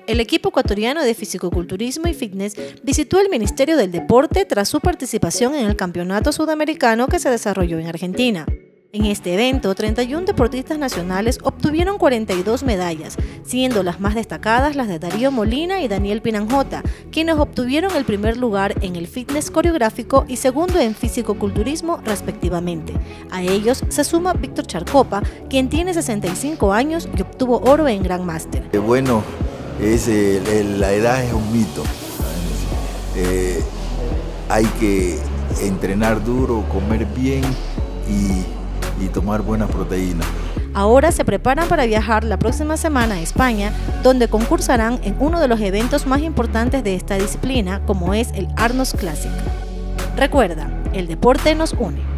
El equipo ecuatoriano de fisicoculturismo y fitness visitó el Ministerio del Deporte tras su participación en el Campeonato Sudamericano que se desarrolló en Argentina. En este evento, 31 deportistas nacionales obtuvieron 42 medallas, siendo las más destacadas las de Darío Molina y Daniel Pinanjota, quienes obtuvieron el primer lugar en el fitness coreográfico y segundo en fisicoculturismo respectivamente. A ellos se suma Víctor Charcopa, quien tiene 65 años y obtuvo oro en Grandmaster. Bueno, la edad es un mito. Hay que entrenar duro, comer bien y tomar buenas proteínas. Ahora se preparan para viajar la próxima semana a España, donde concursarán en uno de los eventos más importantes de esta disciplina, como es el Arnold Classic. Recuerda, el deporte nos une.